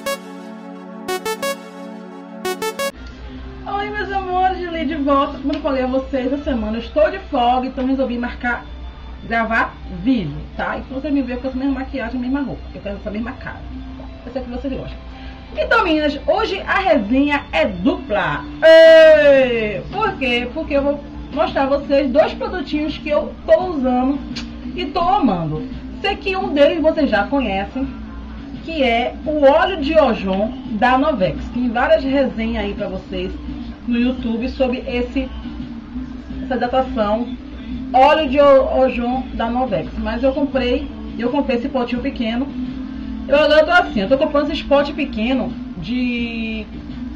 Oi, meus amores, Julie de volta. Como eu falei a vocês, essa semana eu estou de folga, então resolvi gravar vídeo, tá? Então você me vê com essa mesma maquiagem, a mesma roupa. Eu quero essa mesma cara. Eu sei que vocês gostam. Então, meninas, hoje a resenha é dupla. Ei! Por quê? Porque eu vou mostrar a vocês dois produtinhos que eu tô usando e tô amando. Sei que um deles vocês já conhecem, que é o óleo de Ojon da Novex. Tem várias resenhas aí pra vocês no YouTube sobre essa hidratação óleo de Ojon da Novex. Mas eu comprei esse potinho pequeno. Eu tô assim, eu tô comprando esse pote pequeno de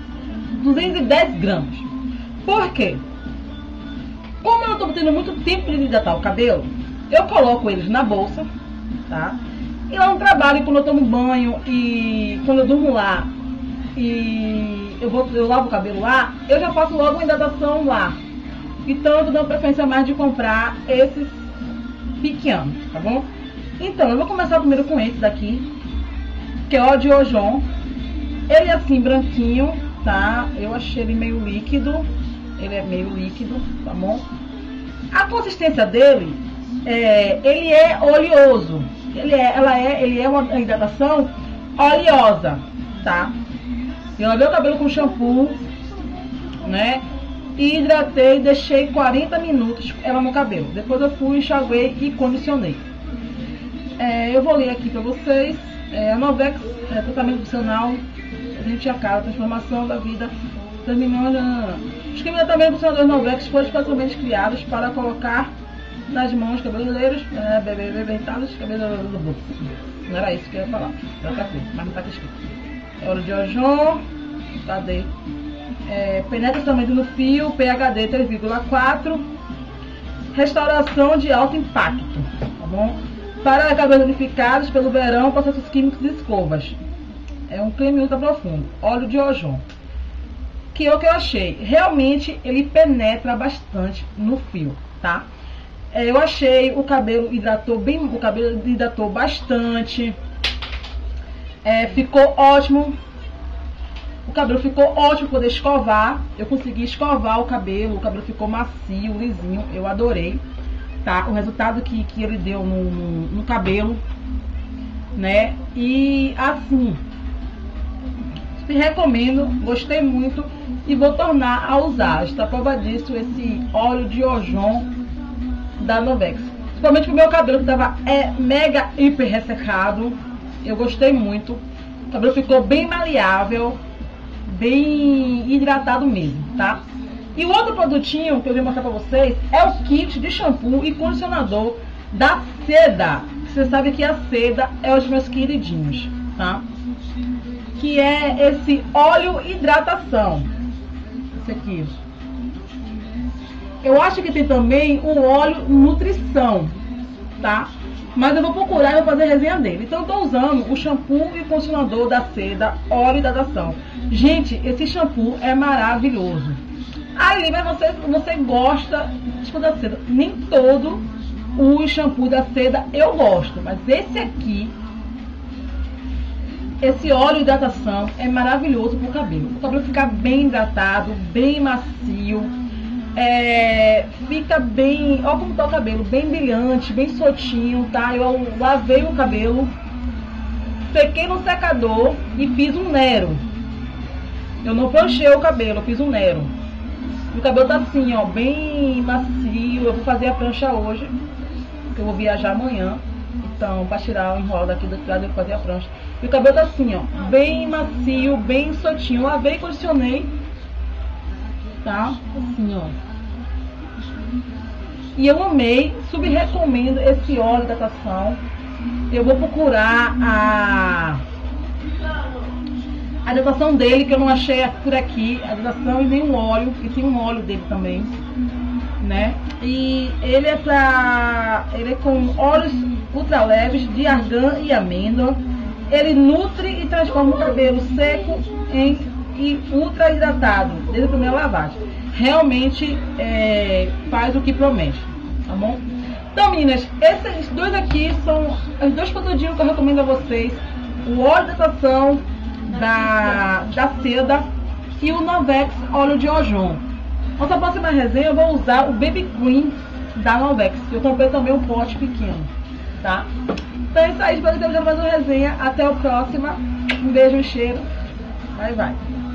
210 gramas. Por quê? Como eu não tô tendo muito tempo de hidratar o cabelo, eu coloco eles na bolsa, tá? E lá no trabalho, quando eu tomo banho e quando eu durmo lá e eu lavo o cabelo lá, eu já faço logo uma hidratação lá. Então eu tô dando preferência mais de comprar esses pequenos, tá bom? Então eu vou começar primeiro com esse daqui, que é o de Ojon. Ele é assim branquinho, tá? Eu achei ele meio líquido. Ele é meio líquido, tá bom? A consistência dele, ele é oleoso. Ele é uma hidratação oleosa, tá? Eu lavei o cabelo com shampoo, né? E hidratei, deixei 40 minutos ela no cabelo. Depois eu fui, enxaguei e condicionei. Eu vou ler aqui pra vocês. A Novex é tratamento funcional, a gente acaba, transformação da vida, terminando. Os tratamento funcional das Novex foram especialmente criados para colocar nas mãos cabeleireiros, bebertados, cabeleireiros do bolso. Não era isso que eu ia falar, era outra coisa, mas não tá aqui escrito. É óleo de Ojon, cadê? Penetra também no fio, PHD 3,4, restauração de alto impacto, tá bom? Para cabelos danificados pelo verão, processos químicos e escovas. É um creme ultra profundo, óleo de Ojon. Que é o que eu achei. Realmente ele penetra bastante no fio, tá? Eu achei o cabelo hidratou bastante. Ficou ótimo. O cabelo ficou ótimo para poder escovar. Eu consegui escovar o cabelo ficou macio, lisinho. Eu adorei. Tá, o resultado que ele deu no cabelo, né? E assim, te recomendo, gostei muito e vou tornar a usar. Está provadíssimo esse óleo de Ojon da Novex. Principalmente pro meu cabelo que tava mega hiper ressecado. Eu gostei muito. O cabelo ficou bem maleável, bem hidratado mesmo, tá? E o outro produtinho que eu vim mostrar pra vocês é o kit de shampoo e condicionador da Seda. Você sabe que a Seda é os meus queridinhos, tá? Que é esse óleo hidratação. Esse aqui. Eu acho que tem também o óleo nutrição, tá? Mas eu vou procurar e vou fazer a resenha dele. Então eu tô usando o shampoo e condicionador da Seda, óleo hidratação. Gente, esse shampoo é maravilhoso. Aí, mas você gosta da Seda. Nem todo o shampoo da Seda eu gosto, mas esse aqui, esse óleo hidratação é maravilhoso pro cabelo. O cabelo fica bem hidratado, bem macio, fica bem, olha como tá o cabelo, bem brilhante, bem soltinho, tá? Eu lavei o cabelo, sequei no secador e fiz um nero. Eu não pranchei o cabelo, eu fiz um nero. O cabelo tá assim, ó, bem macio. Eu vou fazer a prancha hoje, porque eu vou viajar amanhã. Então, pra tirar o enrolo daqui do lado, eu vou fazer a prancha. E o cabelo tá assim, ó, bem macio, bem soltinho. Eu lavei e condicionei, tá? Assim, ó. E eu amei, recomendo esse óleo de hidratação. Eu vou procurar a hidratação dele, que eu não achei por aqui, a hidratação e nem o óleo, porque tem um óleo dele também, né? E ele é com óleos ultra leves de argan e amêndoa. Ele nutre e transforma o cabelo seco e ultra hidratado desde a primeira lavagem. Realmente faz o que promete, tá bom? Então, meninas, esses dois aqui são os dois produtinhos que eu recomendo a vocês. O óleo de hidratação da seda e o Novex óleo de Ojon. Nossa próxima resenha eu vou usar o Baby Cream da Novex. Eu comprei também um pote pequeno, tá? Então é isso aí, espero que tenham mais uma resenha. Até a próxima. Um beijo, um cheiro. Bye, bye.